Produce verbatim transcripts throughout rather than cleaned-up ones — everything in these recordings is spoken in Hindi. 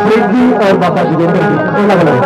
फरीद जी और बाबा जोगिंदर जी अलग अलग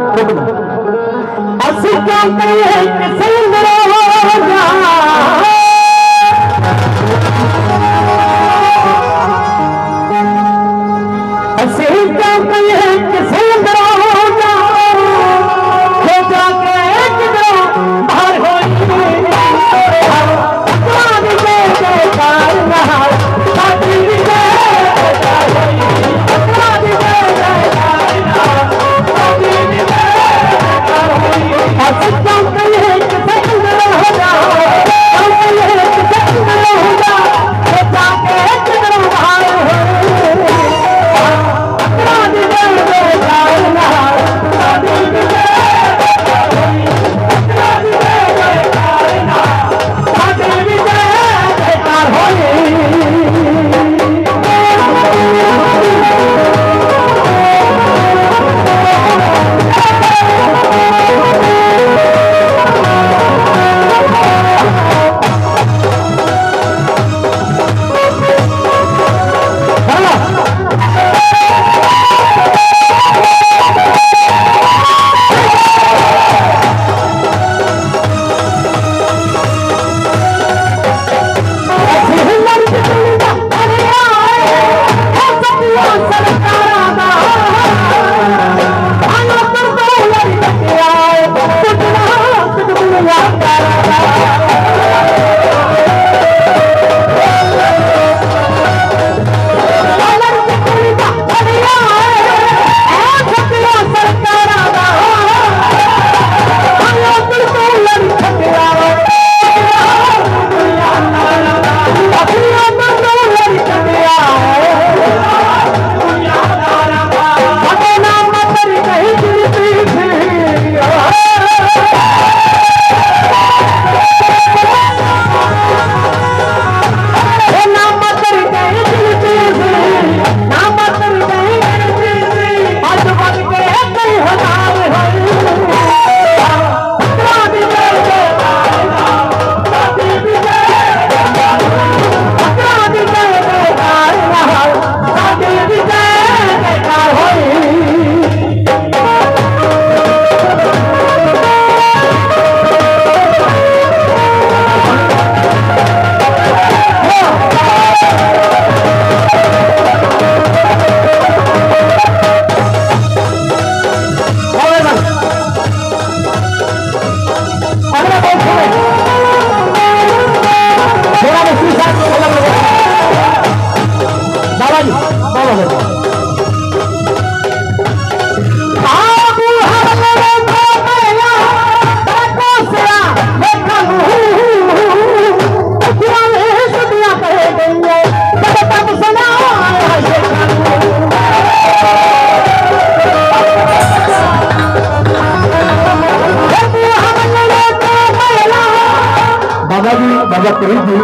बाबा फरीद जी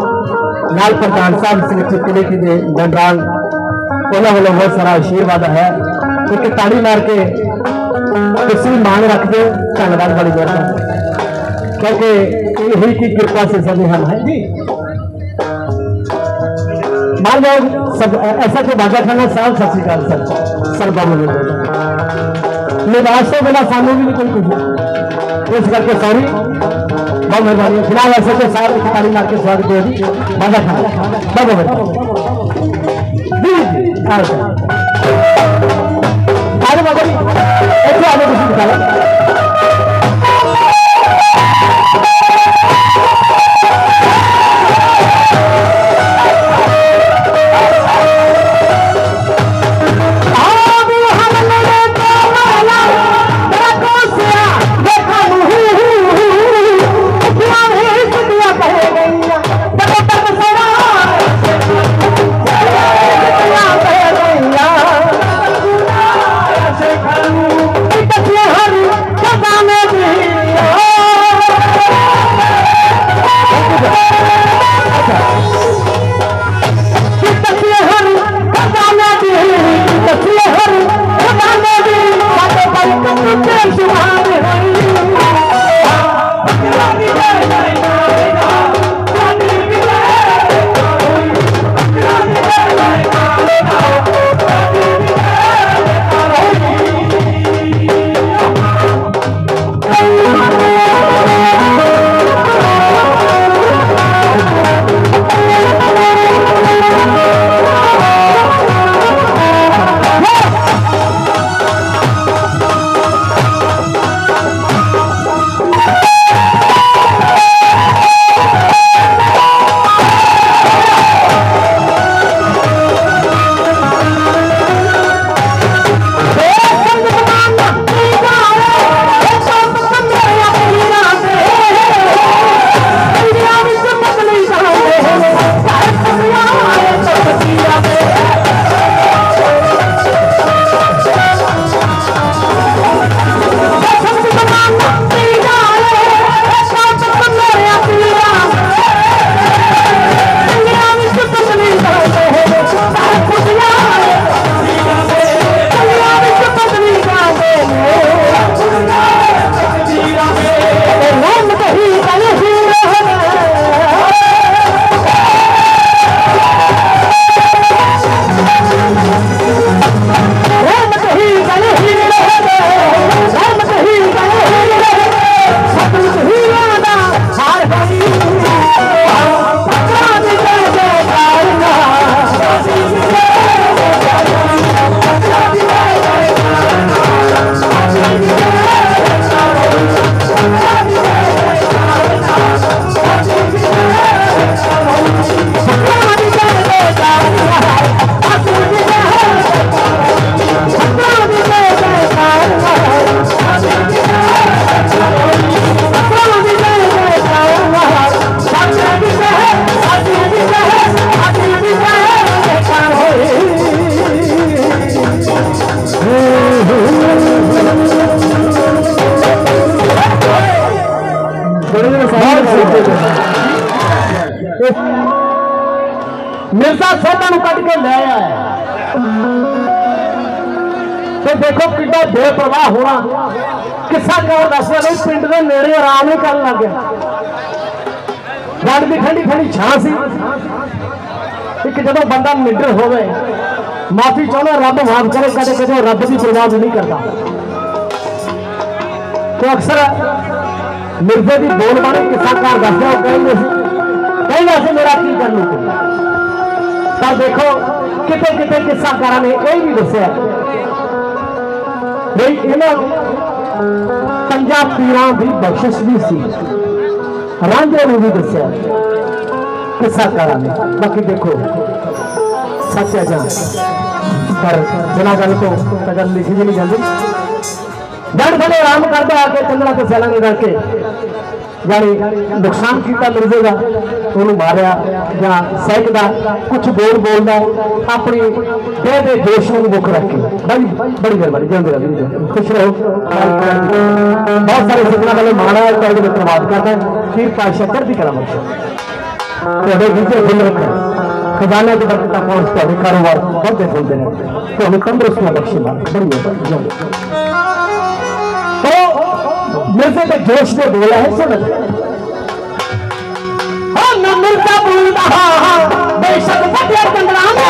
नाल प्रधान साहब सिलेक्शन कमेटी के जनरल उन्होंने वालों बहुत सारा आशीर्वाद है। एक ताड़ी मार के तुम मांग रख दो धन्यवाद बड़ी मेहरबानी क्योंकि यही की कृपा से सभी हम हैं जी। मान लो सब ऐसा को बाजा खाना साहब सत श्रीकाल सर सर बाबू निवासों बिना सामने भी नहीं कोई कुछ इस करके सॉरी बहुत मेहरबानी। फिलहाल ऐसे तो साहब की ताली मार के स्वागत दे दी बाजा खाना बहुत मेहरबानी। आगे बाबा जी ऐसे आगे कुछ निकाला मिर्जा सोना कट के ले आया तो देखो कितना बेप्रवाह होना किस्सा कौन दस रहा पिंड के नेड़े आराम ही कर लग गया गल भी ठंडी ठंडी छां सी एक जो बंदा निडर हो माफी चाहना रब माफ करे कदे कदे रब की परवाह नहीं करता तो अक्सर मिर्जे की बोल बाणी किस्सा कार दसदा कहेंगे कहना से मेरा की कर लू पर देखो किते किते किस्साकारा ने यह भी दसिया भाई इन्हों पंजाब पीरां की बख्शिश भी सी रांझे ने भी दसिया किस्साकारा ने बाकी देखो सच है जान पर बिना गल तो गल लिखी भी नहीं जाती जड़ बड़े आराम करते आके चंदना तो सैलानी करके यानी नुकसान किया मिर्जे का उन्होंने मारिया या सहकदा कुछ बोल बोलता अपनी देह के जोश में मुख रख के बड़ी बड़ी मेहरबानी जल्दी खुश रहो बहुत सारे सजना वाले माड़ा है धन्यवाद करता है फिर पातशाह चढ़ती कला बख्शे गीते फुल रखा खजाने की बरकत पहुंच कारोबार बढ़ते फुलते हैं तो हमें तंदुरुस्ती बख्शे बड़ी तो मिर्जे के जोश में बोला है सुन न मिर्जा बोलता हाँ बेशक बटे चंद्राने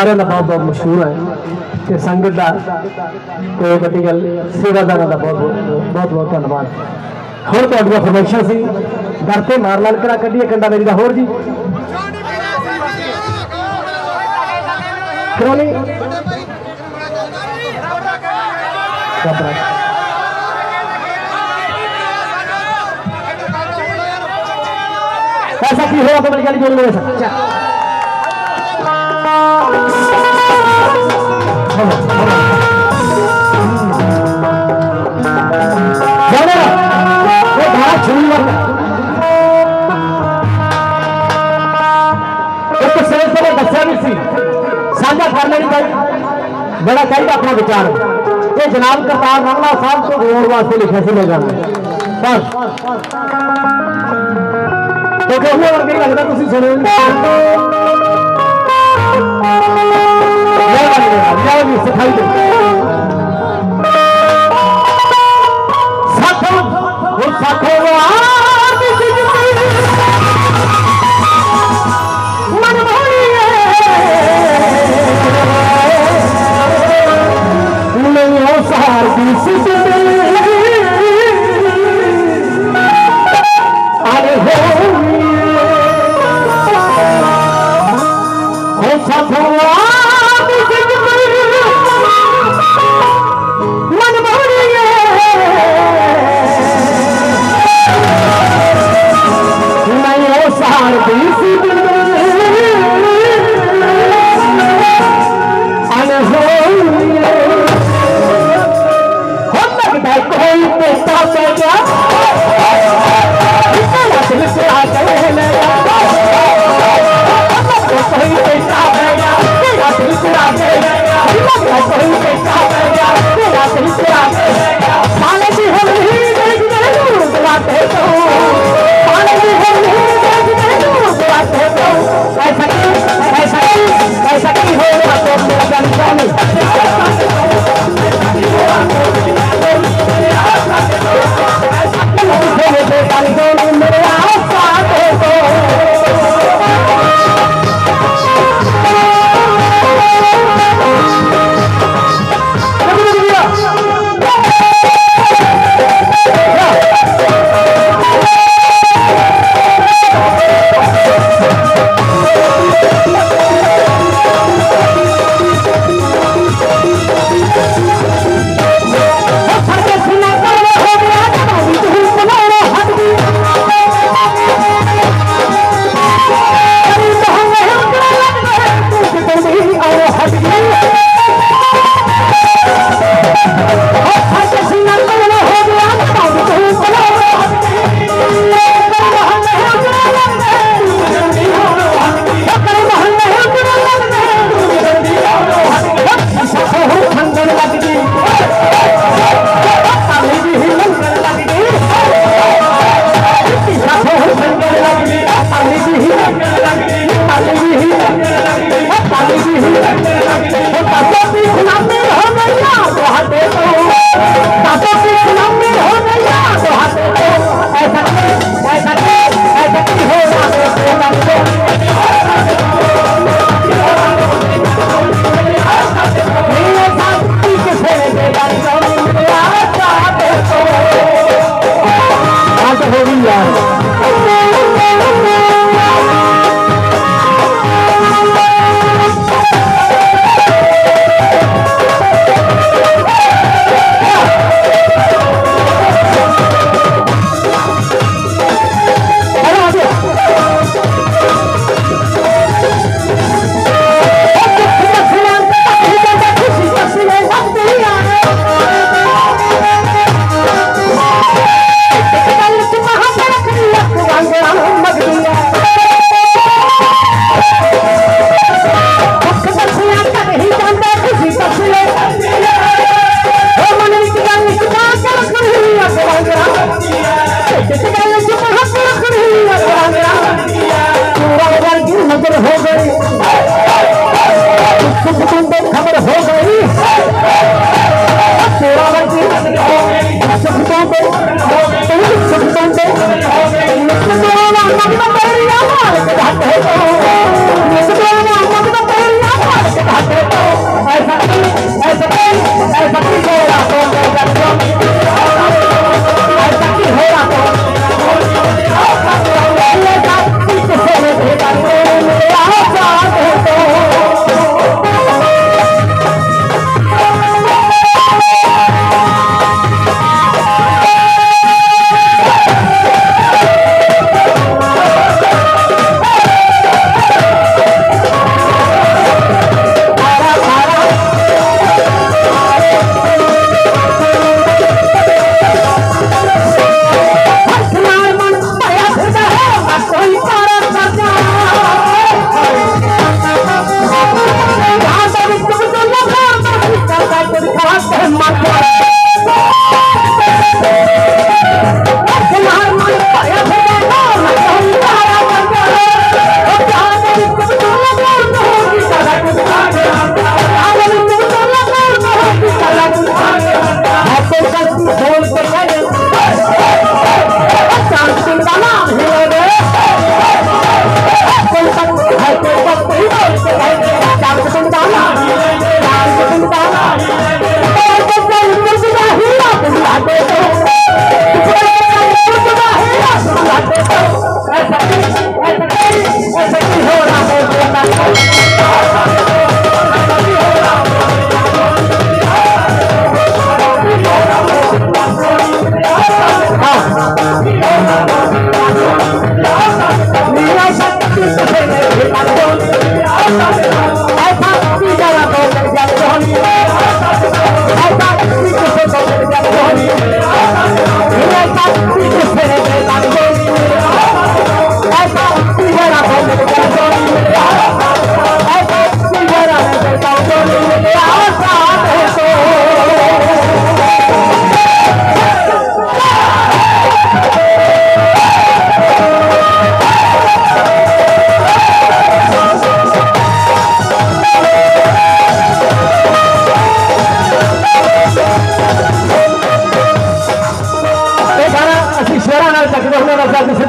सारे का बहुत बहुत मशहूर है कि संगत का कोई वड्डी गल सेवादार का बहुत बहुत बहुत धन्यवाद। होर तुहाडियां फरमाइशां सी डरते मार लाल करा कड्डिए कंडा मेरी दा होर जी क्रोनी ऐसा की हुआ तो मेरी गली जोड़ ले सकता दसिया भी सी साझा कर लेनी चाहिए बड़ा चाहिए अपना विचार ये जनाब करतार रंगला साहब को गौर वास्ते लिखा से ले जाना बस क्योंकि उन्हें वर्ग नहीं लगता तुम सुनो सिखाई दो साथो साथो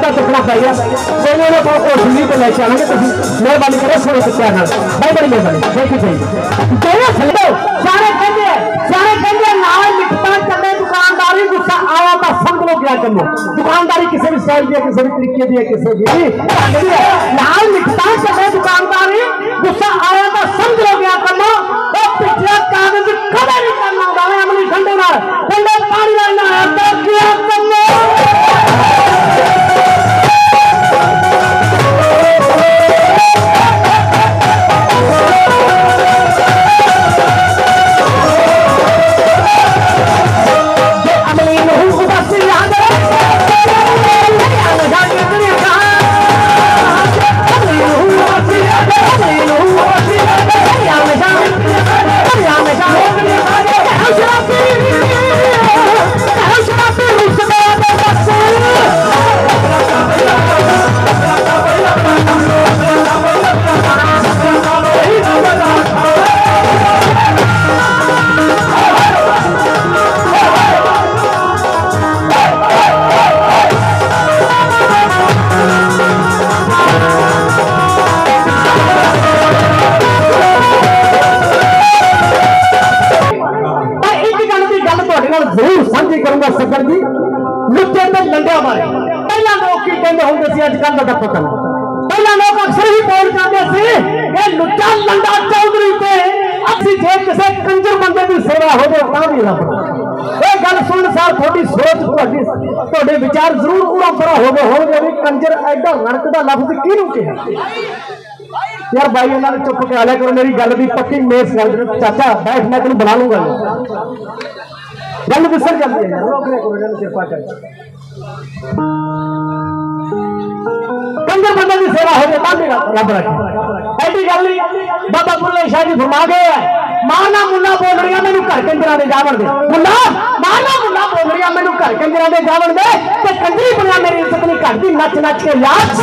सौदा चुकना पै गया कोई नहीं को टीवी पे लेके आएंगे तुम मेहरबानी करो सोने कुत्ते नाल भाई बड़ी मेहरबानी देखी चाहिए दोनों खड़ो सारे कहते सारे कहते नाल लिखता चले दुकानदारी गुस्सा आया तो समझ लो क्या करना दुकानदारी किसी भी स्टाइल की किसी भी तरीके की किसी भी नाल लिखता चले दुकानदारी गुस्सा आया तो समझ लो क्या करना वो पिछला कागज कदे नहीं करना होगा अमली ठंडे नाल ठंडे पानी नाल ना तो क्या करना जरूर साझी करूंगा सकर जी लुटे तो लंडिया मारे पहला लोग की कहते होंगे सी अजकल का पता पहला लोग अक्सर ही बोल जाते थे कि लुटा लंडा चौधरी पे असि जे किसी कंजर बंदे की सेवा हो जाए ता भी रब ये गल सुन सार थोड़ी सोच ਤੁਹਾਡੀ ਤੁਹਾਡੇ विचार जरूर उड़ा परा हो गए होंगे भी कंजर एडा लड़कदा लफ्ज किहनू कहा यार भाई उन्होंने चुप के आलिया करो मेरी गल की पक्की मेस कर चाचा बैठ मैं तेन बुला लूंगा गल विसर जाती है रोकने को कृपा कर कंजर बंदे की सेवा हो जाए रब रखे ऐसी गल नहीं बाबा बुल्ले शाह जी फरमा गए माना मुला बोल रही मैनू घर कंजर ने जावन दे मुला माना मुला बोल रही मैनू घर कंजर ने जावन दे ते कंजरी बनया मेरी इज्जत नहीं घर दी नच नच के याद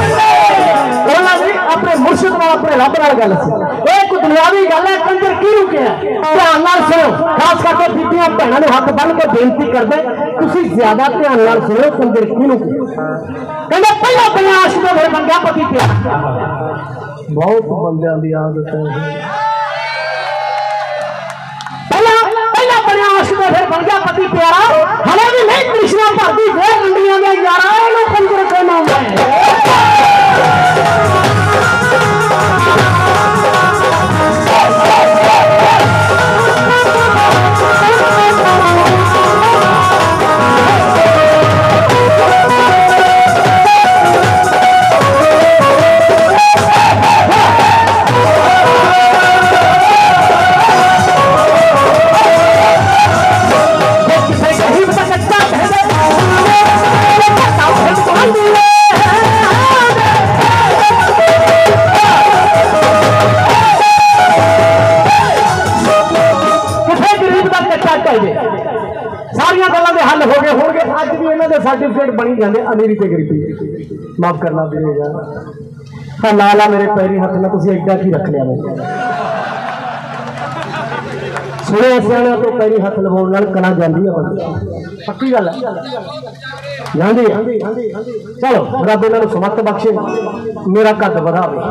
अपने मुर्शिद नाल अपने रब नाल गल सी एक दुनियावी गल है कंजर किहनू कहा ध्यान नाल सुनो खास करके बीबियां भैणां ने हाथ बन के बेनती करदे तुसीं ज्यादा ध्यान नाल सुनो कंजर किहनू कहंदे पहला पहला आशिक फिर बन गया पति प्यारा बहुत बंदियां दी आदत है पहला पहला बना आशिक फिर बन गया पति प्यारा हले भी नहीं कृष्णा भरती फिर रंडियां दे यारा इहनू कंजर कहना है सारिया गलों के हल हो गए होंगे अज भी इन्हों के सर्टिफिकेट बनी जाते अमीरी ते गरीबी माफ करना भी यार लाला मेरे पैरी हथ में तुम एडा की रख लिया सुने सियाणियों तो पैरी हथ लवाने कला जाती है पक्की गल है जाती चलो रब इन्होंने समर्थ बख्शे मेरा कद बढ़ावे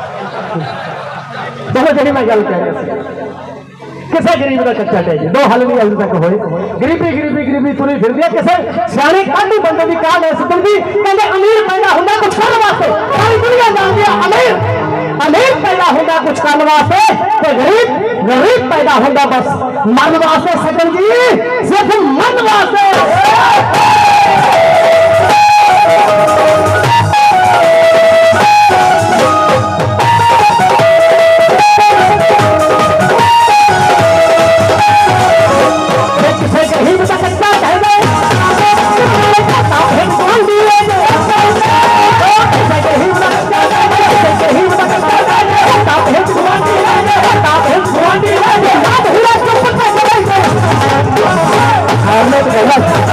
चलो जी मैं गल कह रहा किसी गरीब का कच्चा टैग दो हल नहीं अभी तक होए गरीबी गरीबी गरीबी तुरी फिर दिया किसी सियाने काटी बंदे की कहा है सिकंदी कहते अमीर पैदा होना कुछ करने वास्ते सारी दुनिया जानती है अमीर अमीर पैदा होना कुछ करने वास्ते तो गरीब गरीब पैदा होगा बस मन वास्ते सकल जी सिर्फ मन वास्ते I'm not